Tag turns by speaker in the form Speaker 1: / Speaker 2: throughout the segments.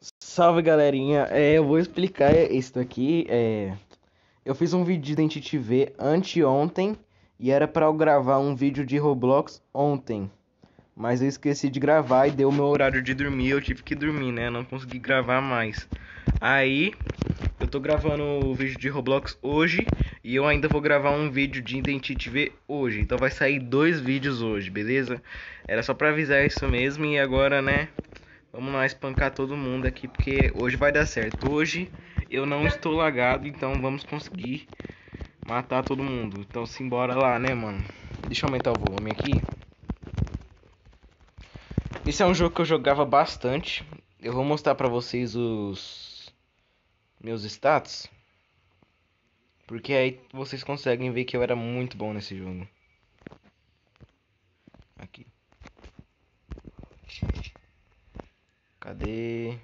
Speaker 1: Salve galerinha, eu vou explicar isso daqui. Eu fiz um vídeo de Identity V anteontem e era pra eu gravar um vídeo de Roblox ontem, mas eu esqueci de gravar e deu o meu horário de dormir. Eu tive que dormir, né? Não consegui gravar mais. Aí eu tô gravando o vídeo de Roblox hoje e eu ainda vou gravar um vídeo de Identity V hoje. Então vai sair dois vídeos hoje, beleza? Era só pra avisar isso mesmo e agora, né? Vamos lá espancar todo mundo aqui, porque hoje vai dar certo. Hoje eu não estou lagado, então vamos conseguir matar todo mundo. Então simbora lá, né, mano? Deixa eu aumentar o volume aqui. Esse é um jogo que eu jogava bastante. Eu vou mostrar pra vocês os meus status, porque aí vocês conseguem ver que eu era muito bom nesse jogo. Aqui. Cadê?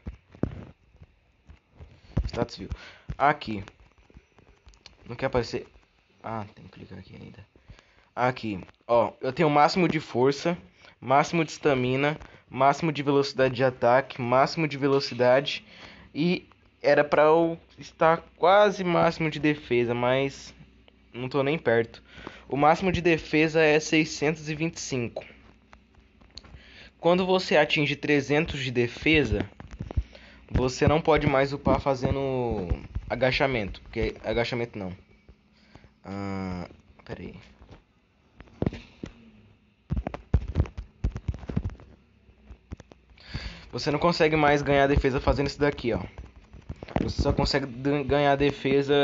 Speaker 1: Status view. Aqui. Não quer aparecer. Ah, tem que clicar aqui ainda. Aqui, ó, eu tenho máximo de força, máximo de estamina, máximo de velocidade de ataque, máximo de velocidade e era pra eu estar quase máximo de defesa, mas não tô nem perto. O máximo de defesa é 625. Quando você atinge 300 de defesa, você não pode mais upar fazendo agachamento, porque agachamento não. Pera aí. Você não consegue mais ganhar defesa fazendo isso daqui, ó. Você só consegue ganhar defesa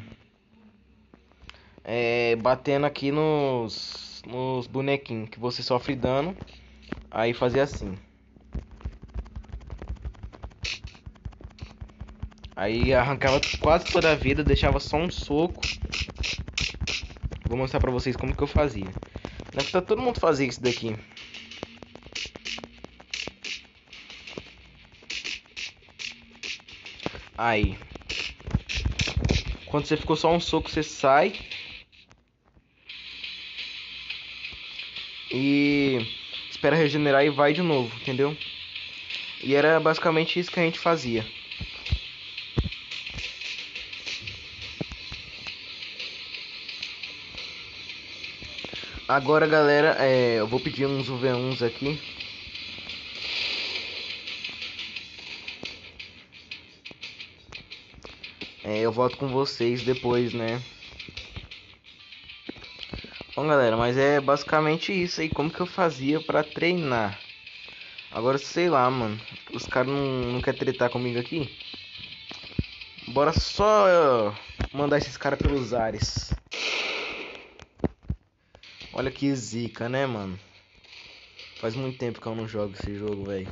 Speaker 1: batendo aqui nos bonequinhos que você sofre dano. Aí fazer assim. Aí arrancava quase toda a vida, deixava só um soco. Vou mostrar pra vocês como que eu fazia. Na verdade, todo mundo fazia isso daqui. Aí. Quando você ficou só um soco, você sai. E espera regenerar e vai de novo, entendeu? E era basicamente isso que a gente fazia. Agora, galera, eu vou pedir uns UV1s aqui. Eu volto com vocês depois, né? Bom, galera, mas é basicamente isso aí. Como que eu fazia pra treinar? Agora, sei lá, mano. Os caras não querem tretar comigo aqui. Bora só mandar esses caras pelos ares. Olha que zica, né, mano? Faz muito tempo que eu não jogo esse jogo, velho.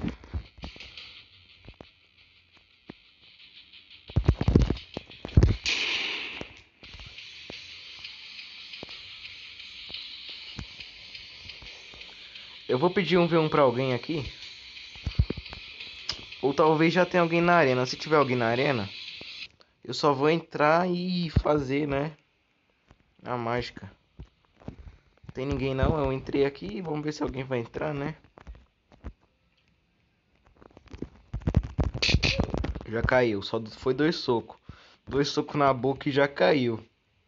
Speaker 1: Eu vou pedir um V1 pra alguém aqui. Ou talvez já tenha alguém na arena. Se tiver alguém na arena, eu só vou entrar e fazer, né? A mágica. Não tem ninguém não, eu entrei aqui. Vamos ver se alguém vai entrar, né? Já caiu, só foi dois socos. Dois socos na boca e já caiu.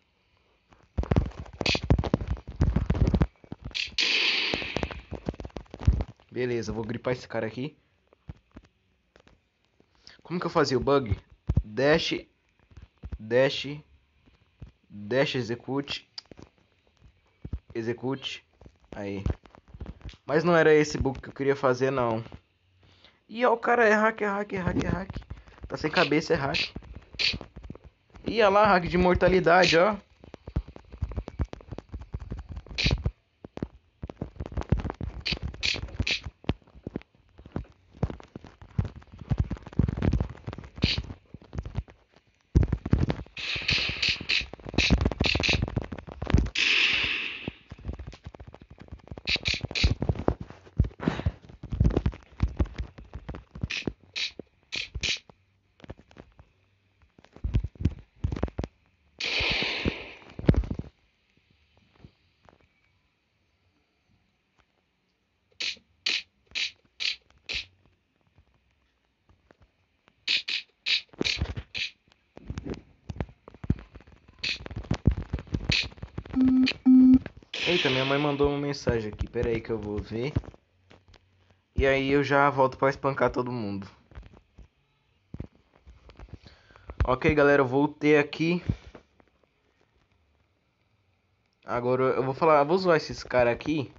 Speaker 1: Beleza, vou gripar esse cara aqui. Como que eu fazia o bug? Dash, dash, dash, execute, execute. Aí. Mas não era esse bug que eu queria fazer, não. Ih, ó, o cara é hack, é hack, é hack, é hack. Tá sem cabeça, é hack. Ih, olha lá, hack de mortalidade, ó. Eita, minha mãe mandou uma mensagem aqui. Pera aí que eu vou ver. E aí eu já volto pra espancar todo mundo. Ok, galera, eu voltei aqui. Agora eu vou falar, eu vou zoar esses caras aqui.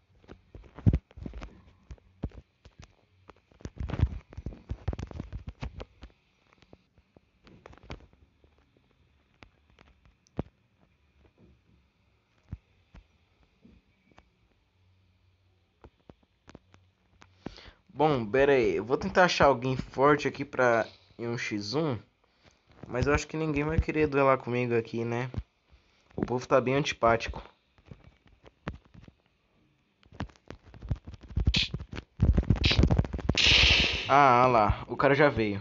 Speaker 1: Bom, pera aí, eu vou tentar achar alguém forte aqui pra ir um x1. Mas eu acho que ninguém vai querer duelar comigo aqui, né? O povo tá bem antipático. Ah, lá, o cara já veio.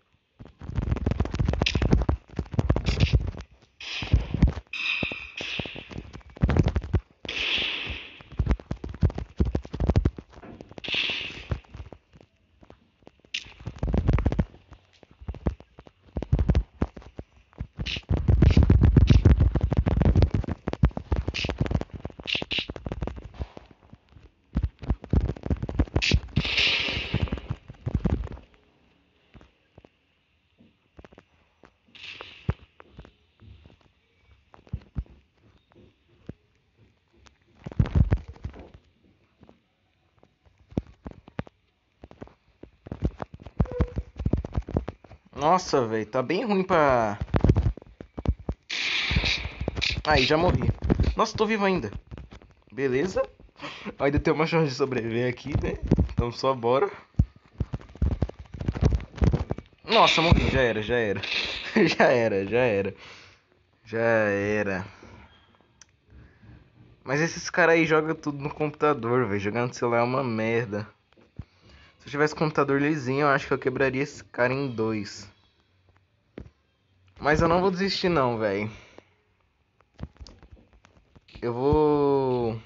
Speaker 1: Nossa, velho, tá bem ruim pra... Aí, já morri. Nossa, tô vivo ainda. Beleza. Ainda tem uma chance de sobreviver aqui, né? Então só bora. Nossa, morri. Já era, já era. Já era, já era. Já era. Mas esses caras aí jogam tudo no computador, velho. Jogar no celular é uma merda. Se eu tivesse computador lisinho, eu acho que eu quebraria esse cara em dois. Mas eu não vou desistir não, velho. Eu vou...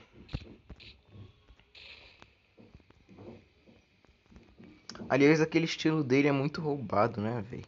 Speaker 1: Aliás, aquele estilo dele é muito roubado, né, velho?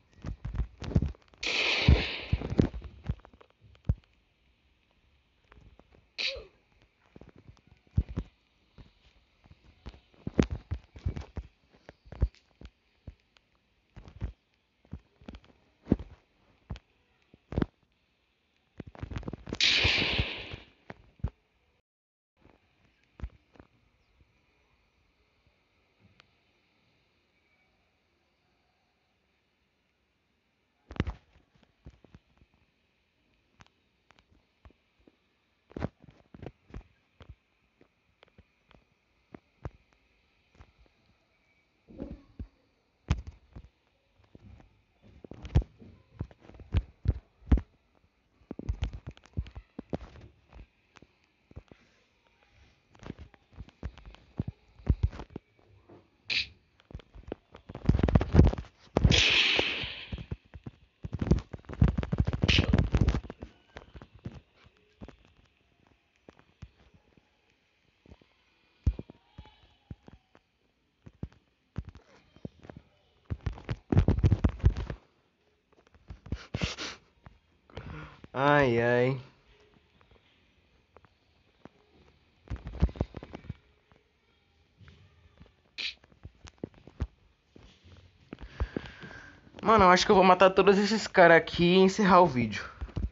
Speaker 1: Ai, ai. Mano, eu acho que eu vou matar todos esses caras aqui e encerrar o vídeo.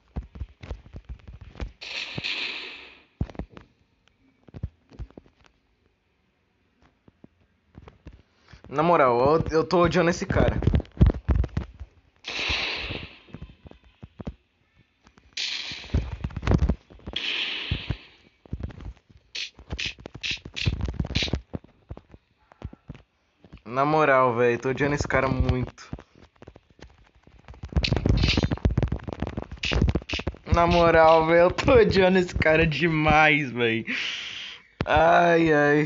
Speaker 1: Na moral, eu tô odiando esse cara. Na moral, velho, tô odiando esse cara muito. Na moral, velho, eu tô odiando esse cara demais, velho. Ai, ai.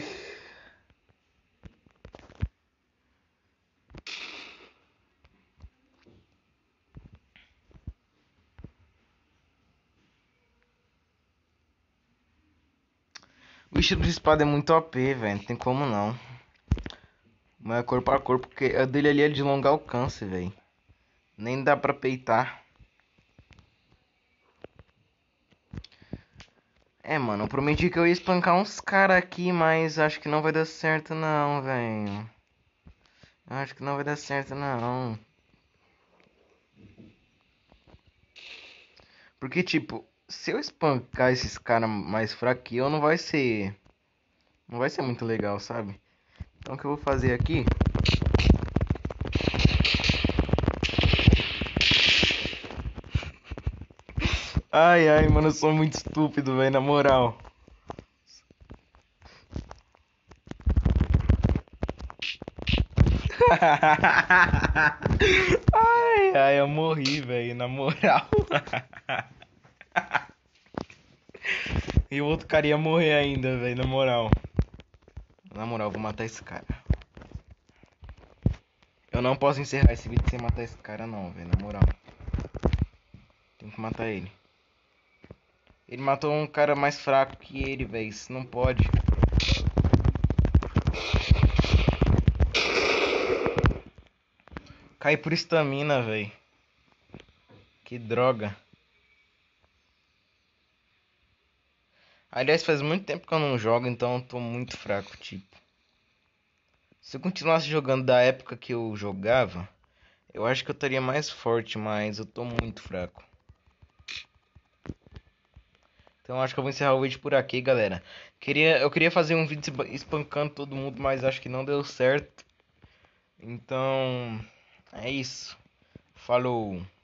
Speaker 1: O estilo de espada é muito OP, velho. Não tem como não. Mas é corpo a corpo, porque a dele ali é de longo alcance, velho. Nem dá pra peitar. É, mano, eu prometi que eu ia espancar uns caras aqui, mas acho que não vai dar certo não, velho. Acho que não vai dar certo não. Porque, tipo, se eu espancar esses caras mais fracos que eu, não vai ser. Não vai ser muito legal, sabe? Então o que eu vou fazer aqui. Ai, ai, mano, eu sou muito estúpido, velho, na moral. Ai, ai, eu morri, velho, na moral. E o outro cara ia morrer ainda, velho, na moral. Na moral, eu vou matar esse cara. Eu não posso encerrar esse vídeo sem matar esse cara, não, velho, na moral. Tenho que matar ele. Ele matou um cara mais fraco que ele, velho. Isso não pode. Cai por estamina, velho. Que droga. Aliás, faz muito tempo que eu não jogo, então eu tô muito fraco, tipo. Se eu continuasse jogando da época que eu jogava, eu acho que eu estaria mais forte, mas eu tô muito fraco. Então eu acho que eu vou encerrar o vídeo por aqui, galera. Eu queria fazer um vídeo espancando todo mundo, mas acho que não deu certo. Então, é isso. Falou.